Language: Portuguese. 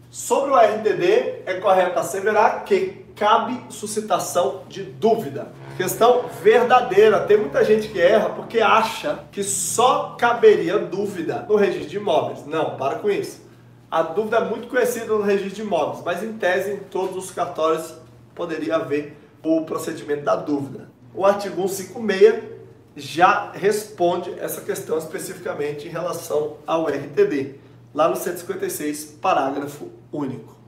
Sobre o RTD, é correto asseverar que cabe suscitação de dúvida. Questão verdadeira. Tem muita gente que erra porque acha que só caberia dúvida no registro de imóveis. Não, para com isso. A dúvida é muito conhecida no registro de imóveis, mas em tese, em todos os cartórios, poderia haver o procedimento da dúvida. O artigo 156 já responde essa questão especificamente em relação ao RTD, lá no 156, parágrafo único.